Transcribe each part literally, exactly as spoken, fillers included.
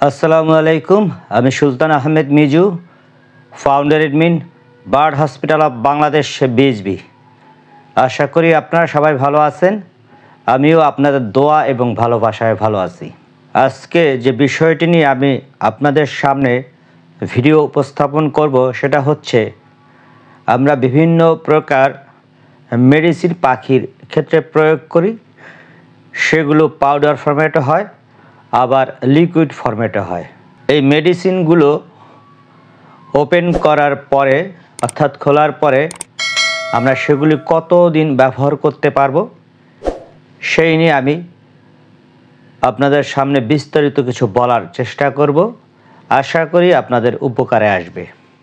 আসসালামু আলাইকুম। আমি Sultan Ahmed Mizu, founder admin, bird hospital of Bangladesh BHB. আশা করি আপনারা সবাই ভালো আছেন। আমিও আপনাদের দোয়া এবং ভালোবাসায় ভালো আছি। আজকে যে বিষয়টি নিয়ে আমি আপনাদের সামনে ভিডিও উপস্থাপন করব সেটা হচ্ছে, আমরা বিভিন্ন প্রকার মেডিসিন পাখির ক্ষেত্রে প্রয়োগ করি। সেগুলো পাউডার ফরম্যাটে হয়, আবার লিকুইড ফরম্যাটে হয়। এই মেডিসিনগুলো ওপেন করার পরে অর্থাৎ খোলার পরে আমরা সেগুলি কতদিন ব্যবহার করতে পারবো সেই নিয়ে আমি আপনাদের সামনে বিস্তারিত কিছু বলার চেষ্টা করব। আশা করি আপনাদের উপকারে আসবে।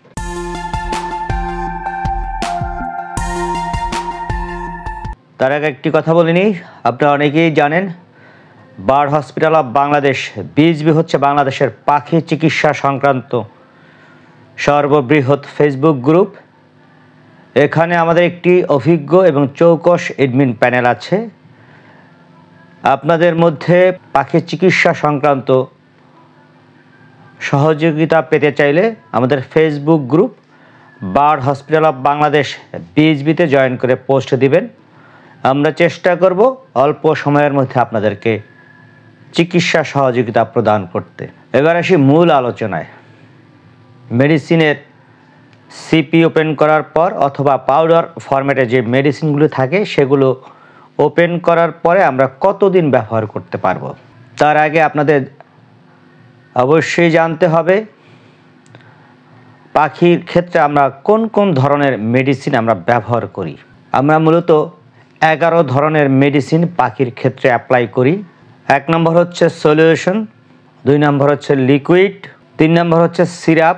তার আগে একটি কথা বলে নিই, আপনারা অনেকেই জানেন bird hospital of Bangladesh BHB হচ্ছে বাংলাদেশের পাখি চিকিৎসা সংক্রান্ত সর্ববৃহৎ ফেসবুক গ্রুপ। এখানে আমাদের একটি অভিজ্ঞ এবং চৌকস এডমিন প্যানেল আছে। আপনাদের মধ্যে পাখি চিকিৎসা সংক্রান্ত সহযোগিতা পেতে চাইলে আমাদের Facebook group bird hospital of Bangladesh বিএইচবিতে জয়েন করে পোস্ট দিবেন। আমরা চেষ্টা করব অল্প সময়ের মধ্যে আপনাদেরকে চিকিৎসা সহযোগিতা প্রদান করতে। এবার আসি মূল আলোচনায়। মেডিসিনের সিপি ওপেন করার পর অথবা পাউডার ফরম্যাটে যে মেডিসিনগুলো থাকে সেগুলো ওপেন করার পরে আমরা কতদিন ব্যবহার করতে পারবো, তার আগে আপনাদের অবশ্যই জানতে হবে পাখির ক্ষেত্রে আমরা কোন কোন ধরনের মেডিসিন আমরা ব্যবহার করি। আমরা মূলত এগারো ধরনের মেডিসিন পাখির ক্ষেত্রে অ্যাপ্লাই করি। এক নম্বর হচ্ছে সলিউশন, দুই নম্বর হচ্ছে লিকুইড, তিন নম্বর হচ্ছে সিরাপ,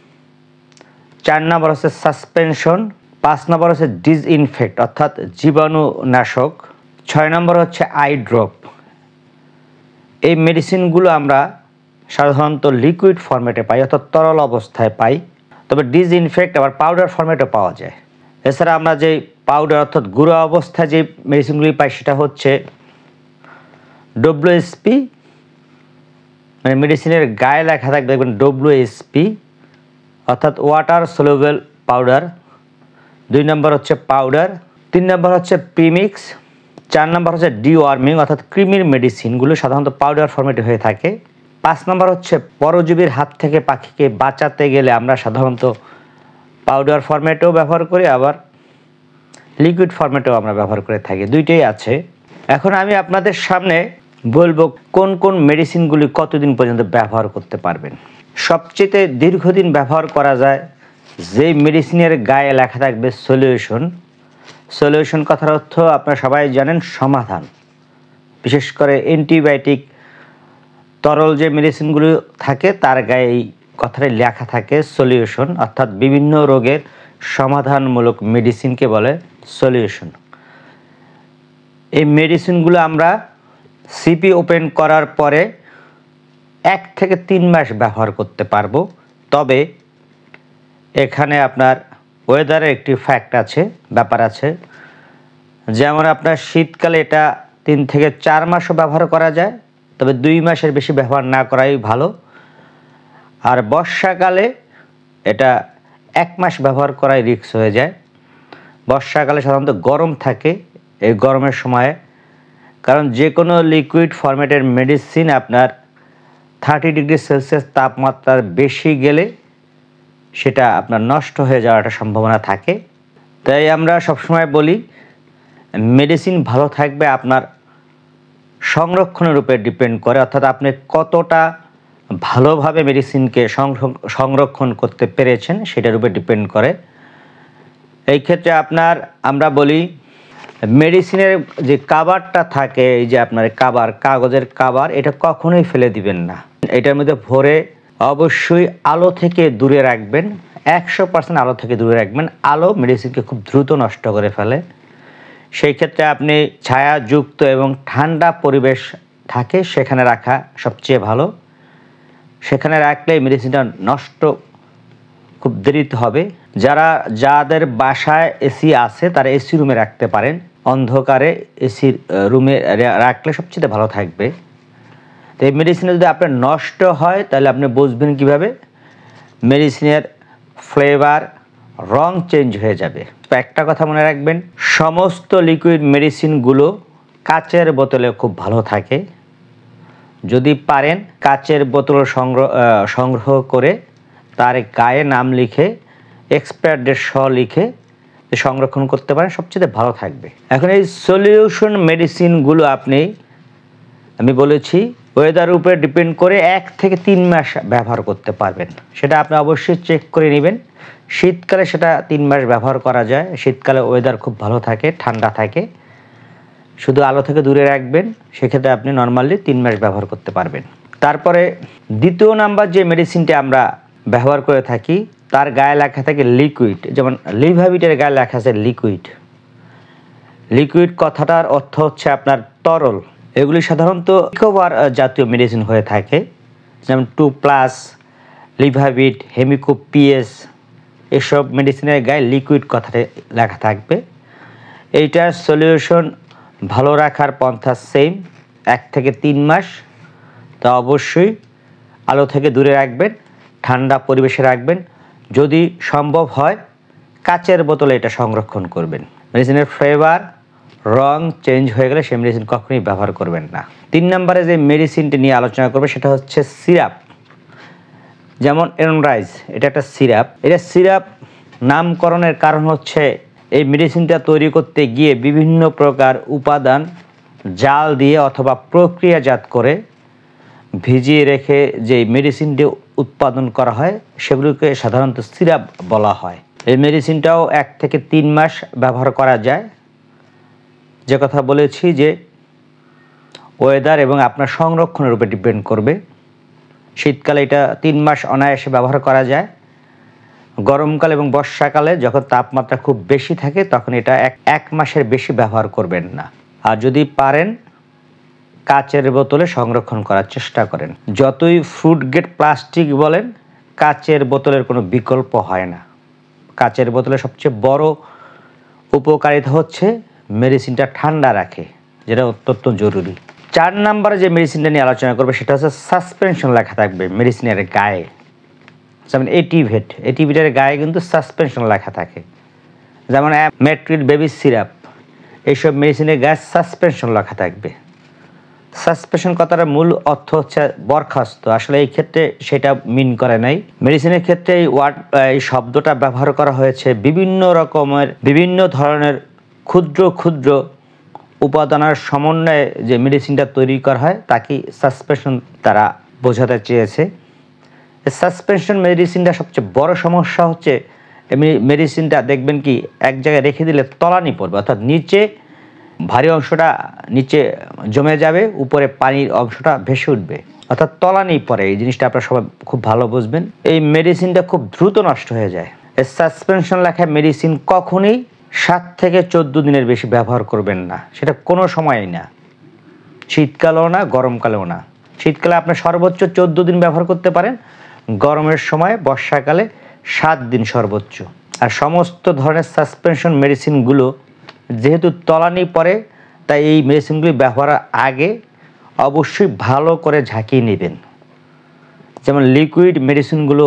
চার নম্বর হচ্ছে সাসপেনশন, পাঁচ নম্বর হচ্ছে ডিসইনফেক্ট অর্থাৎ জীবাণুনাশক, ছয় নম্বর হচ্ছে আই ড্রপ। এই মেডিসিনগুলো আমরা সাধারণত লিকুইড ফরম্যাটে পাই অর্থাৎ তরল অবস্থায় পাই, তবে ডিসইনফেক্ট আবার পাউডার ফরম্যাটে পাওয়া যায়। এছাড়া আমরা যে পাউডার অর্থাৎ গুঁড়ো অবস্থায় যে মেডিসিনগুলি পাই সেটা হচ্ছে ডব্লিউএসপি, মানে মেডিসিনের গায়ে লেখা থাকবে দেখবেন ডব্লিউএসপি অর্থাৎ ওয়াটার সলিউবল পাউডার। দুই নম্বর হচ্ছে পাউডার, তিন নম্বর হচ্ছে প্রিমিক্স, চার নম্বর হচ্ছে ডিওয়ার্মিং অর্থাৎ কৃমির মেডিসিনগুলো সাধারণত পাউডার ফরম্যাটে হয়ে থাকে। পাঁচ নম্বর হচ্ছে পরজীবীর হাত থেকে পাখিকে বাঁচাতে গেলে আমরা সাধারণত পাউডার ফরম্যাটেও ব্যবহার করি, আবার লিকুইড ফরম্যাটেও আমরা ব্যবহার করে থাকি, দুইটাই আছে। এখন আমি আপনাদের সামনে বলবো কোন কোন মেডিসিনগুলি কতদিন পর্যন্ত ব্যবহার করতে পারবেন। সবচেয়ে দীর্ঘদিন ব্যবহার করা যায় যে মেডিসিনের গায়ে লেখা থাকবে সলিউশন। সলিউশন কথার অর্থ আপনারা সবাই জানেন সমাধান। বিশেষ করে অ্যান্টিবায়োটিক তরল যে মেডিসিনগুলো থাকে তার গায়ে এই কথাটাই লেখা থাকে সলিউশন, অর্থাৎ বিভিন্ন রোগের সমাধানমূলক মেডিসিনকে বলে সলিউশন। এই মেডিসিনগুলো আমরা সিপি ওপেন করার পরে এক থেকে তিন মাস ব্যবহার করতে পারবো। তবে এখানে আপনার ওয়েদারের একটি ফ্যাক্ট আছে, ব্যাপার আছে। যেমন আপনার শীতকালে এটা তিন থেকে চার মাসও ব্যবহার করা যায়, তবে দুই মাসের বেশি ব্যবহার না করাই ভালো। আর বর্ষাকালে এটা এক মাস ব্যবহার করাই রিস্ক হয়ে যায়। বর্ষাকালে সাধারণত গরম থাকে, এই গরমের সময়ে, কারণ যে কোনো লিকুইড ফরম্যাটের মেডিসিন আপনার থার্টি ডিগ্রি সেলসিয়াস তাপমাত্রার বেশি গেলে সেটা আপনার নষ্ট হয়ে যাওয়ার একটা সম্ভাবনা থাকে। তাই আমরা সবসময় বলি মেডিসিন ভালো থাকবে আপনার সংরক্ষণের উপরে ডিপেন্ড করে, অর্থাৎ আপনি কতটা ভালোভাবে মেডিসিনকে সংরক্ষণ করতে পেরেছেন সেটার উপরে ডিপেন্ড করে। এই ক্ষেত্রে আপনার আমরা বলি মেডিসিনের যে কাভারটা থাকে, এই যে আপনার কাভার, কাগজের কাভার, এটা কখনোই ফেলে দিবেন না। এটার মধ্যে ভরে অবশ্যই আলো থেকে দূরে রাখবেন, একশো পার্সেন্ট আলো থেকে দূরে রাখবেন। আলো মেডিসিনকে খুব দ্রুত নষ্ট করে ফেলে। সেই ক্ষেত্রে আপনি ছায়াযুক্ত এবং ঠান্ডা পরিবেশ থাকে সেখানে রাখা সবচেয়ে ভালো। সেখানে রাখলে মেডিসিনটা নষ্ট খুব দেরিতে হবে। যারা যাদের বাসায় এসি আছে তারা এসি রুমে রাখতে পারেন, অন্ধকারে এসির রুমে রাখলে সবচেয়ে ভালো থাকবে। তো এই মেডিসিনে যদি আপনার নষ্ট হয় তাহলে আপনি বুঝবেন কিভাবে মেডিসিনের ফ্লেভার, রং চেঞ্জ হয়ে যাবে। তো একটা কথা মনে রাখবেন, সমস্ত লিকুইড মেডিসিনগুলো কাচের বোতলে খুব ভালো থাকে। যদি পারেন কাচের বোতল সংগ্রহ সংগ্রহ করে তার গায়ে নাম লিখে এক্সপায়ার ডেট সহ লিখে সংরক্ষণ করতে পারেন, সবচেয়ে ভালো থাকবে। এখন এই সলিউশন মেডিসিনগুলো আপনি, আমি বলেছি ওয়েদার উপরে ডিপেন্ড করে এক থেকে তিন মাস ব্যবহার করতে পারবেন। সেটা আপনি অবশ্যই চেক করে নেবেন। শীতকালে সেটা তিন মাস ব্যবহার করা যায়। শীতকালে ওয়েদার খুব ভালো থাকে, ঠান্ডা থাকে, শুধু আলো থেকে দূরে রাখবেন, সেক্ষেত্রে আপনি নর্মালি তিন মাস ব্যবহার করতে পারবেন। তারপরে দ্বিতীয় নাম্বার যে মেডিসিনটি আমরা ব্যবহার করে থাকি তার গায়ে লেখা থাকে লিকুইড। যেমন লিভাভিটের গায়ে লেখা আছে লিকুইড। লিকুইড কথাটার অর্থ হচ্ছে আপনার তরল। এগুলি সাধারণত ইকোভার জাতীয় মেডিসিন হয়ে থাকে, যেমন টু প্লাস, লিভাভিট, হেমিকো পিএস, এসব মেডিসিনের গায়ে লিকুইড কথাটা লেখা থাকবে। এইটার সলিউশন ভালো রাখার পন্থা সেম, এক থেকে তিন মাস। তা অবশ্যই আলো থেকে দূরে রাখবেন, ঠান্ডা পরিবেশে রাখবেন। যদি সম্ভব হয় কাচের বোতলে এটা সংরক্ষণ করবেন। মেডিসিনের ফ্লেভার, রং চেঞ্জ হয়ে গেলে সেই মেডিসিন কখনোই ব্যবহার করবেন না। তিন নম্বরে যে মেডিসিনটি নিয়ে আলোচনা করবে সেটা হচ্ছে সিরাপ। যেমন এনরাইজ, এটা একটা সিরাপ। এটা সিরাপ নামকরণের কারণ হচ্ছে এই মেডিসিনটা তৈরি করতে গিয়ে বিভিন্ন প্রকার উপাদান জাল দিয়ে অথবা প্রক্রিয়াজাত করে ভিজিয়ে রেখে যে মেডিসিনটি উৎপাদন করা হয় সেগুলোকে সাধারণত সিরাপ বলা হয়। এই মেডিসিনটাও এক থেকে তিন মাস ব্যবহার করা যায়। যে কথা বলেছি যে ওয়েদার এবং আপনার সংরক্ষণের উপর ডিপেন্ড করবে। শীতকালে এটা তিন মাস অনায়াসে ব্যবহার করা যায়। গরমকাল এবং বর্ষাকালে যখন তাপমাত্রা খুব বেশি থাকে তখন এটা এক এক মাসের বেশি ব্যবহার করবেন না। আর যদি পারেন কাচের বোতলে সংরক্ষণ করার চেষ্টা করেন। যতই ফ্রুট গ্রেড প্লাস্টিক বলেন, কাচের বোতলের কোনো বিকল্প হয় না। কাচের বোতলের সবচেয়ে বড় উপকারিতা হচ্ছে মেডিসিনটা ঠান্ডা রাখে, যেটা অত্যন্ত জরুরি। চার নম্বরে যে মেডিসিনটা নিয়ে আলোচনা করবে সেটা হচ্ছে সাসপেনশন লেখা থাকবে মেডিসিনের গায়ে। যেমন এটিভেট, এটিভেটের গায়ে কিন্তু সাসপেনশন লেখা থাকে। যেমন মেট্রিল বেবি সিরাপ, এইসব মেডিসিনের গায়ে সাসপেনশন লেখা থাকবে। সাসপেনশন কথার মূল অর্থ হচ্ছে বরখাস্ত। আসলে এই ক্ষেত্রে সেটা মিন করে নাই। মেডিসিনের ক্ষেত্রে এই ওয়ার্ড এই শব্দটা ব্যবহার করা হয়েছে বিভিন্ন রকমের বিভিন্ন ধরনের ক্ষুদ্র ক্ষুদ্র উপাদানের সমন্বয়ে যে মেডিসিনটা তৈরি করা হয় তাকে সাসপেনশন তারা বোঝাতে চেয়েছে। সাসপেনশন মেডিসিনটা সবচেয়ে বড় সমস্যা হচ্ছে মেডিসিনটা দেখবেন কি এক জায়গায় রেখে দিলে তলানি পড়বে, অর্থাৎ নিচে ভারী অংশটা নিচে জমে যাবে, উপরে পানির অংশটা ভেসে উঠবে, অর্থাৎ তলানি পড়ে। এই জিনিসটা আপনারা সবাই খুব ভালো বুঝবেন। এই মেডিসিনটা খুব দ্রুত নষ্ট হয়ে যায়। এই সাসপেনশন লেখা মেডিসিন কখনোই সাত থেকে চোদ্দ দিনের বেশি ব্যবহার করবেন না। সেটা কোনো সময়ই না, শীতকালেও না, গরমকালেও না। শীতকালে আপনি সর্বোচ্চ চোদ্দ দিন ব্যবহার করতে পারেন, গরমের সময় বর্ষাকালে সাত দিন সর্বোচ্চ। আর সমস্ত ধরনের সাসপেনশন মেডিসিনগুলো যেহেতু তলানি পড়ে, তাই এই মেডিসিনগুলি ব্যবহারের আগে অবশ্যই ভালো করে ঝাঁকিয়ে নেবেন। যেমন লিকুইড মেডিসিনগুলো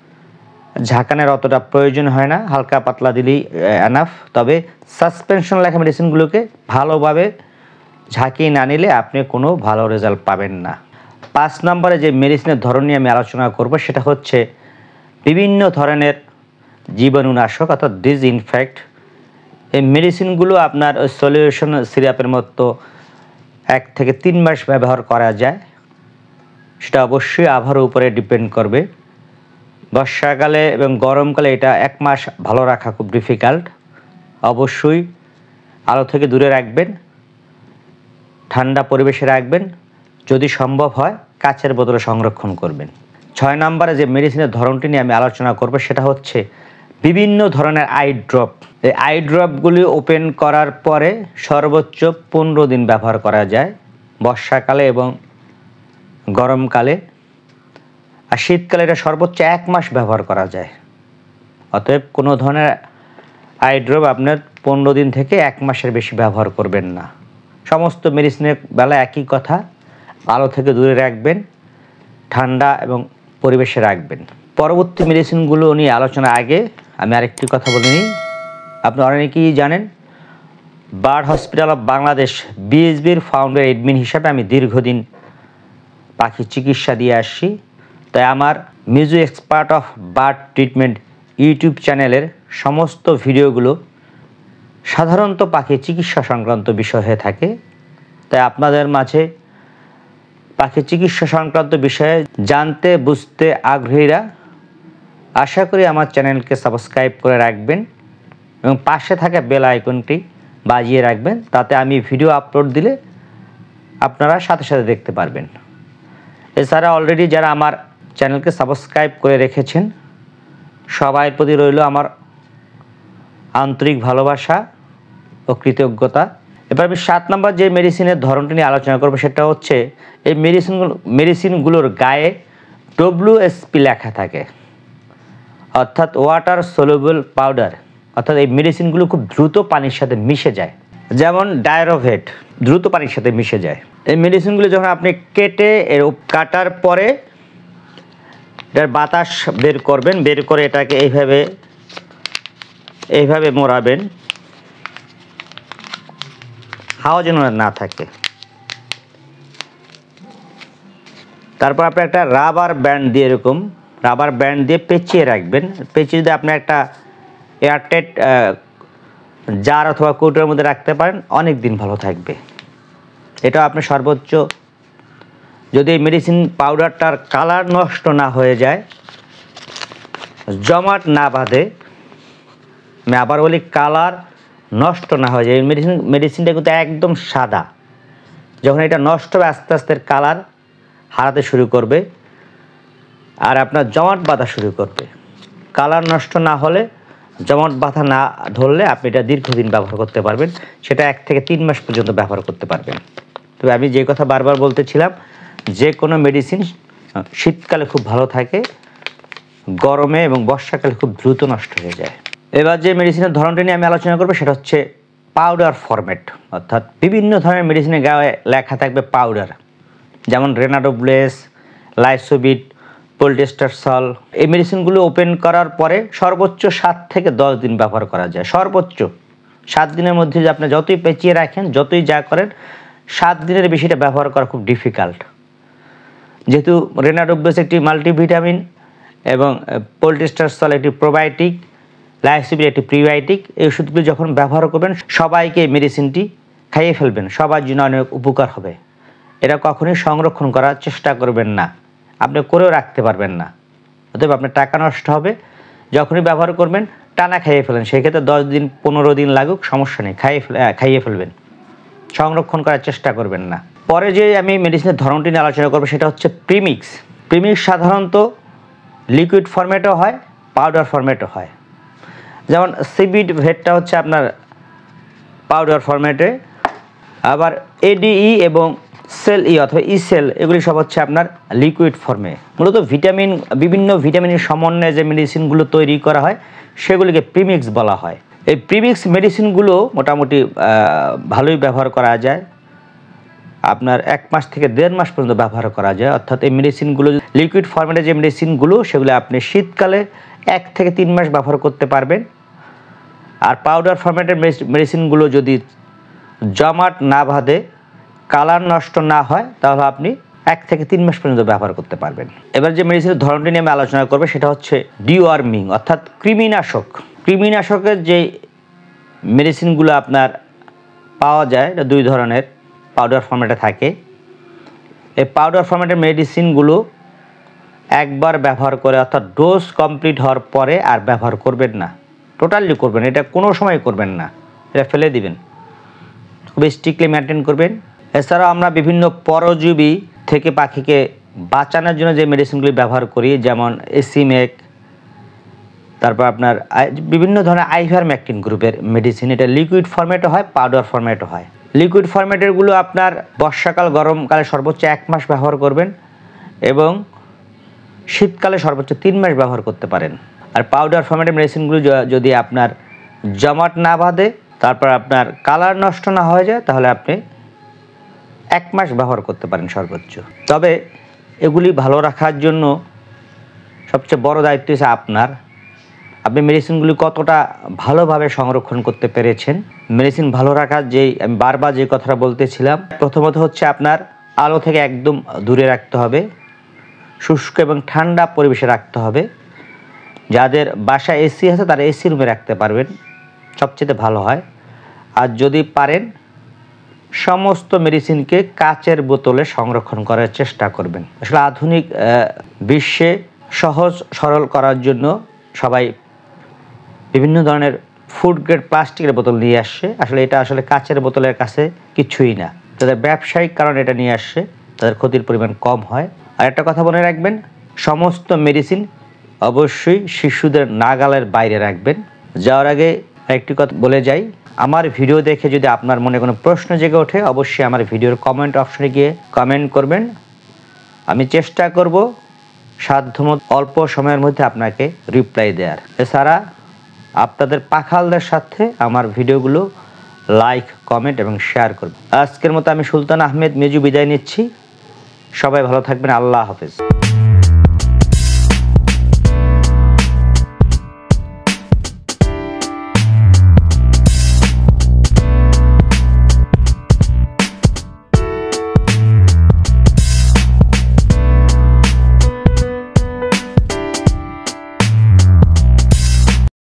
ঝাঁকানোর অতটা প্রয়োজন হয় না, হালকা পাতলা দিলেই এনাফ। তবে সাসপেনশন লেখা মেডিসিনগুলোকে ভালোভাবে ঝাঁকিয়ে না নিলে আপনি কোনো ভালো রেজাল্ট পাবেন না। পাঁচ নম্বরে যে মেডিসিনের ধরন নিয়ে আমি আলোচনা করব সেটা হচ্ছে বিভিন্ন ধরনের জীবাণুনাশক অর্থাৎ ডিসইনফেক্ট। এই মেডিসিনগুলো আপনার সলিউশন সিরাপের মতো এক থেকে তিন মাস ব্যবহার করা যায়। সেটা অবশ্যই আবহাওয়ার উপরে ডিপেন্ড করবে। বর্ষাকালে এবং গরমকালে এটা এক মাস ভালো রাখা খুব ডিফিকাল্ট। অবশ্যই আলো থেকে দূরে রাখবেন, ঠান্ডা পরিবেশে রাখবেন, যদি সম্ভব হয় কাচের বোতলে সংরক্ষণ করবেন। ছয় নম্বরে যে মেডিসিনের ধরনটি নিয়ে আমি আলোচনা করব সেটা হচ্ছে বিভিন্ন ধরনের আই ড্রপ। এই আই ড্রপগুলি ওপেন করার পরে সর্বোচ্চ পনেরো দিন ব্যবহার করা যায় বর্ষাকালে এবং গরমকালে। আর শীতকালে এটা সর্বোচ্চ এক মাস ব্যবহার করা যায়। অতএব কোনো ধরনের আই ড্রপ আপনার পনেরো দিন থেকে এক মাসের বেশি ব্যবহার করবেন না। সমস্ত মেডিসিনের বেলা একই কথা, আলো থেকে দূরে রাখবেন, ঠান্ডা এবং পরিবেশে রাখবেন। পরবর্তী মেডিসিনগুলো নিয়ে আলোচনার আগে আমি আরেকটি কথা বলে নিই। আপনি অনেকেই জানেন বার্ড হসপিটাল অফ বাংলাদেশ বিএসবির ফাউন্ডার এডমিন হিসাবে আমি দীর্ঘদিন পাখি চিকিৎসা দিয়ে আসছি। তাই আমার মিজু expert of bird treatment YouTube চ্যানেলের সমস্ত ভিডিওগুলো সাধারণত পাখি চিকিৎসা সংক্রান্ত বিষয় হয়ে থাকে। তাই আপনাদের মাঝে পাখি চিকিৎসা সংক্রান্ত বিষয়ে জানতে বুঝতে আগ্রহীরা আশা করি আমার চ্যানেলকে সাবস্ক্রাইব করে রাখবেন এবং পাশে থাকা বেল আইকনটি বাজিয়ে রাখবেন, তাতে আমি ভিডিও আপলোড দিলে আপনারা সাথে সাথে দেখতে পারবেন। এছাড়া অলরেডি যারা আমার চ্যানেলকে সাবস্ক্রাইব করে রেখেছেন সবার প্রতি রইল আমার আন্তরিক ভালোবাসা ও কৃতজ্ঞতা। এবার আমি সাত নম্বর যে মেডিসিনের ধরনটি নিয়ে আলোচনা করবো সেটা হচ্ছে এই মেডিসিনগুলো মেডিসিনগুলোর গায়ে ডব্লিউএসপি লেখা থাকে, অর্থাৎ ওয়াটার সলিউবল পাউডার। অর্থাৎ এই মেডিসিনগুলো খুব দ্রুত পানির সাথে মিশে যায়, যেমন ডায়রোভেট দ্রুত পানির সাথে মিশে যায়। এই মেডিসিনগুলো যখন আপনি কেটে এর কাটার পরে এটার বাতাস বের করবেন, বের করে এটাকে এইভাবে এইভাবে মোড়াবেন, হাওয়া যেন না থাকে। তারপর আপনি একটা রাবার ব্যান্ড দিয়ে এরকম রাবার ব্যান্ড দিয়ে পেঁচিয়ে রাখবেন। পেঁচিয়ে যদি আপনি একটা এয়ারটাইট জার অথবা কৌটোর মধ্যে রাখতে পারেন অনেক দিন ভালো থাকবে। এটা আপনি সর্বোচ্চ যদি এই মেডিসিন পাউডারটার কালার নষ্ট না হয়ে যায়, জমাট না বাঁধে, আমি আবার বলি কালার নষ্ট না হয়ে যায়। এই মেডিসিন মেডিসিনটা কিন্তু একদম সাদা, যখন এটা নষ্ট হবে আস্তে আস্তে কালার হারাতে শুরু করবে আর আপনার জমাট বাঁধা শুরু করবে। কালার নষ্ট না হলে, জমাট বাঁধা না ধরলে আপনি এটা দীর্ঘদিন ব্যবহার করতে পারবেন, সেটা এক থেকে তিন মাস পর্যন্ত ব্যবহার করতে পারবেন। তবে আমি যে কথা বারবার বলতেছিলাম, যে কোনো মেডিসিন শীতকালে খুব ভালো থাকে, গরমে এবং বর্ষাকালে খুব দ্রুত নষ্ট হয়ে যায়। এবার যে মেডিসিনের ধরনটা নিয়ে আমি আলোচনা করবো সেটা হচ্ছে পাউডার ফরম্যাট। অর্থাৎ বিভিন্ন ধরনের মেডিসিনের গায়ে লেখা থাকবে পাউডার, যেমন রেনাডোব্লেস, লাইসোবিট, পোলটেস্টারসল। এই মেডিসিনগুলো ওপেন করার পরে সর্বোচ্চ সাত থেকে দশ দিন ব্যবহার করা যায়। সর্বোচ্চ সাত দিনের মধ্যে যে আপনি যতই পেঁচিয়ে রাখেন, যতই যা করেন, সাত দিনের বেশিটা ব্যবহার করা খুব ডিফিকাল্ট। যেহেতু রেনাডোব্লেস একটি মাল্টিভিটামিন এবং পোলটেস্টারসল একটি প্রোবায়োটিক, লাইসোবিট একটি প্রিবায়োটিক, এই ওষুধগুলি যখন ব্যবহার করবেন সবাইকে এই মেডিসিনটি খাইয়ে ফেলবেন, সবার জন্য অনেক উপকার হবে। এটা কখনোই সংরক্ষণ করার চেষ্টা করবেন না, আপনি করেও রাখতে পারবেন না, অতএব আপনার টাকা নষ্ট হবে। যখনই ব্যবহার করবেন টানা খাইয়ে ফেলেন, সেক্ষেত্রে দশ দিন পনেরো দিন লাগুক সমস্যা নেই, খাইয়ে খাইয়ে ফেলবেন, সংরক্ষণ করার চেষ্টা করবেন না। পরে যে আমি মেডিসিনের ধরনটি নিয়ে আলোচনা করবো সেটা হচ্ছে প্রিমিক্স। প্রিমিক্স সাধারণত লিকুইড ফরম্যাটও হয়, পাউডার ফরম্যাটও হয়। যেমন সিবিড ভেটটা হচ্ছে আপনার পাউডার ফরম্যাটে, আবার এডিই এবং সেল ই অথবা ই সেল এগুলি সব হচ্ছে আপনার লিকুইড ফর্মে। মূলত ভিটামিন বিভিন্ন ভিটামিনের সমন্বয়ে যে মেডিসিনগুলো তৈরি করা হয় সেগুলিকে প্রিমিক্স বলা হয়। এই প্রিমিক্স মেডিসিনগুলো মোটামুটি ভালোই ব্যবহার করা যায়, আপনার এক মাস থেকে দেড় মাস পর্যন্ত ব্যবহার করা যায়। অর্থাৎ এই মেডিসিনগুলো লিকুইড ফর্মেটে যে মেডিসিনগুলো সেগুলো আপনি শীতকালে এক থেকে তিন মাস ব্যবহার করতে পারবেন। আর পাউডার ফর্মেটের মেডিসিনগুলো যদি জমাট না বাঁধে, কালার নষ্ট না হয়, তাহলে আপনি এক থেকে তিন মাস পর্যন্ত ব্যবহার করতে পারবেন। এবার যে মেডিসিনের ধরনটি নিয়ে আমি আলোচনা করবো সেটা হচ্ছে ডিওয়ার্মিং, অর্থাৎ কৃমিনাশক। কৃমিনাশকের যে মেডিসিনগুলো আপনার পাওয়া যায় এটা দুই ধরনের, পাউডার ফর্মেটে থাকে। এই পাউডার ফর্মেটের মেডিসিনগুলো একবার ব্যবহার করে অর্থাৎ ডোজ কমপ্লিট হওয়ার পরে আর ব্যবহার করবেন না, টোটালি করবেন, এটা কোনো সময় করবেন না, এটা ফেলে দিবেন, খুব স্ট্রিক্টলি মেনটেন করবেন। এছাড়াও আমরা বিভিন্ন পরজীবী থেকে পাখিকে বাঁচানোর জন্য যে মেডিসিনগুলি ব্যবহার করি, যেমন এসিমেক, তারপর আপনার বিভিন্ন ধরনের আইভারমেকটিন গ্রুপের মেডিসিন, এটা লিকুইড ফরম্যাটও হয়, পাউডার ফরম্যাটও হয়। লিকুইড ফরম্যাটেরগুলো আপনার বর্ষাকাল গরমকালে সর্বোচ্চ এক মাস ব্যবহার করবেন এবং শীতকালে সর্বোচ্চ তিন মাস ব্যবহার করতে পারেন। আর পাউডার ফরম্যাটের মেডিসিনগুলো যদি আপনার জমাট না বাঁধে, তারপর আপনার কালার নষ্ট না হয়ে যায়, তাহলে আপনি এক মাস ব্যবহার করতে পারেন সর্বোচ্চ। তবে এগুলি ভালো রাখার জন্য সবচেয়ে বড় দায়িত্ব হচ্ছে আপনার। আপনি মেডিসিনগুলি কতটা ভালোভাবে সংরক্ষণ করতে পেরেছেন। মেডিসিন ভালো রাখার যেই আমি বারবার যে কথাটা বলতেছিলাম, প্রথমত হচ্ছে আপনার আলো থেকে একদম দূরে রাখতে হবে, শুষ্ক এবং ঠান্ডা পরিবেশে রাখতে হবে। যাদের বাসায় এসি আছে তারা এসি রুমে রাখতে পারবেন, সবচেয়ে ভালো হয়। আর যদি পারেন সমস্ত মেডিসিনকে কাচের বোতলে সংরক্ষণ করার চেষ্টা করবেন। আসলে আধুনিক বিশ্বে সহজ সরল করার জন্য সবাই বিভিন্ন ধরনের ফুড গ্রেড প্লাস্টিকের বোতল নিয়ে আসছে। আসলে এটা আসলে কাচের বোতলের কাছে কিছুই না। তাদের ব্যবসায়িক কারণে এটা নিয়ে আসছে, তাদের ক্ষতির পরিমাণ কম হয়। আর একটা কথা মনে রাখবেন, সমস্ত মেডিসিন অবশ্যই শিশুদের নাগালের বাইরে রাখবেন। যাওয়ার আগে একটি কথা বলে যাই, আমার ভিডিও দেখে যদি আপনার মনে কোনো প্রশ্ন জেগে ওঠে অবশ্যই আমার ভিডিওর কমেন্ট অপশনে গিয়ে কমেন্ট করবেন। আমি চেষ্টা করব সাধ্যমতো অল্প সময়ের মধ্যে আপনাকে রিপ্লাই দেওয়ার। এছাড়া আপনাদের পাখালদের সাথে আমার ভিডিওগুলো লাইক, কমেন্ট এবং শেয়ার করবেন। আজকের মতো আমি সুলতান আহমেদ মেজু বিদায় নিচ্ছি। সবাই ভালো থাকবেন। আল্লাহ হাফেজ।